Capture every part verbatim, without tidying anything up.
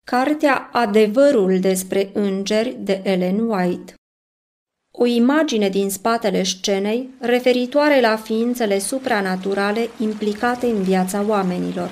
Cartea Adevărul despre îngeri de Ellen White. O imagine din spatele scenei referitoare la ființele supranaturale implicate în viața oamenilor.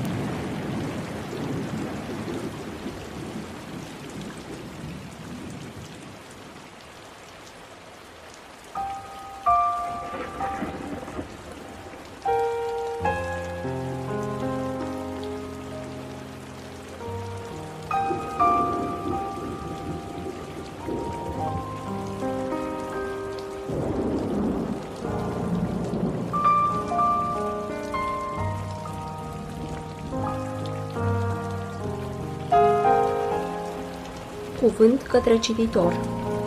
Cuvânt către cititor.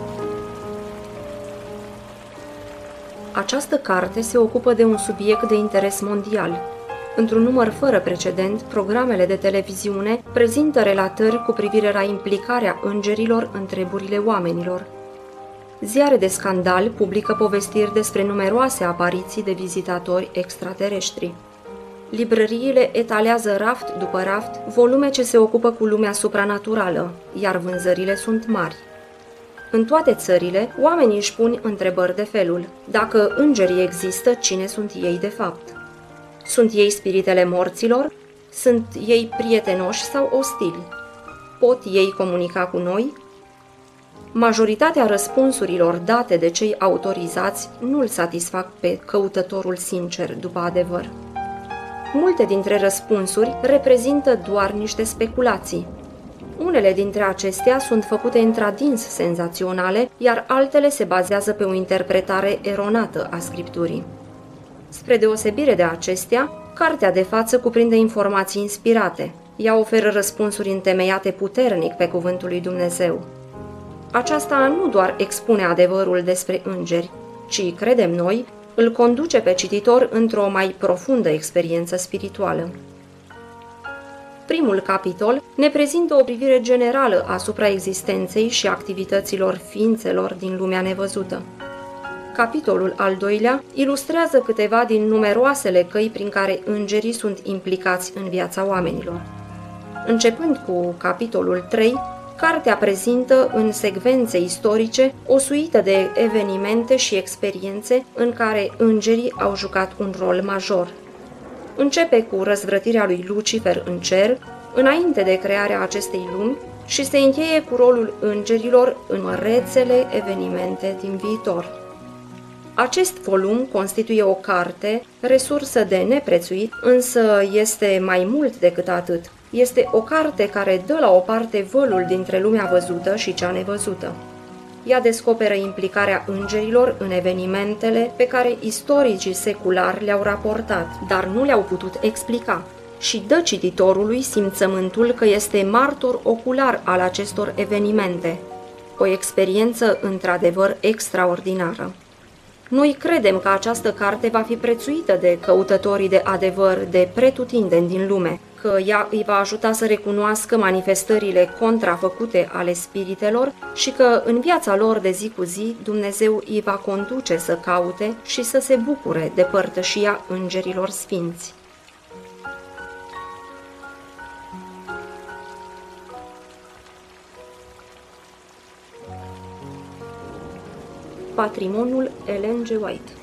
Această carte se ocupă de un subiect de interes mondial. Într-un număr fără precedent, programele de televiziune prezintă relatări cu privire la implicarea îngerilor în treburile oamenilor. Ziare de scandal publică povestiri despre numeroase apariții de vizitatori extraterestri. Librăriile etalează raft după raft volume ce se ocupă cu lumea supranaturală, iar vânzările sunt mari. În toate țările, oamenii își pun întrebări de felul: dacă îngerii există, cine sunt ei de fapt? Sunt ei spiritele morților? Sunt ei prietenoși sau ostili? Pot ei comunica cu noi? Majoritatea răspunsurilor date de cei autorizați nu îl satisfac pe căutătorul sincer după adevăr. Multe dintre răspunsuri reprezintă doar niște speculații. Unele dintre acestea sunt făcute într-adins senzaționale, iar altele se bazează pe o interpretare eronată a Scripturii. Spre deosebire de acestea, cartea de față cuprinde informații inspirate. Ea oferă răspunsuri întemeiate puternic pe cuvântul lui Dumnezeu. Aceasta nu doar expune adevărul despre îngeri, ci, credem noi, îl conduce pe cititor într-o mai profundă experiență spirituală. Primul capitol ne prezintă o privire generală asupra existenței și activităților ființelor din lumea nevăzută. Capitolul al doilea ilustrează câteva din numeroasele căi prin care îngerii sunt implicați în viața oamenilor. Începând cu capitolul trei, cartea prezintă în secvențe istorice o suită de evenimente și experiențe în care îngerii au jucat un rol major. Începe cu răzvrătirea lui Lucifer în cer, înainte de crearea acestei lumi, și se încheie cu rolul îngerilor în rețele evenimente din viitor. Acest volum constituie o carte, resursă de neprețuit, însă este mai mult decât atât. Este o carte care dă la o parte vălul dintre lumea văzută și cea nevăzută. Ea descoperă implicarea îngerilor în evenimentele pe care istoricii seculari le-au raportat, dar nu le-au putut explica, și dă cititorului simțământul că este martor ocular al acestor evenimente. O experiență într-adevăr extraordinară. Noi credem că această carte va fi prețuită de căutătorii de adevăr de pretutindeni din lume, că ea îi va ajuta să recunoască manifestările contrafăcute ale spiritelor și că în viața lor de zi cu zi Dumnezeu îi va conduce să caute și să se bucure de părtășia îngerilor sfinți. Patrimoniul Ellen G. White.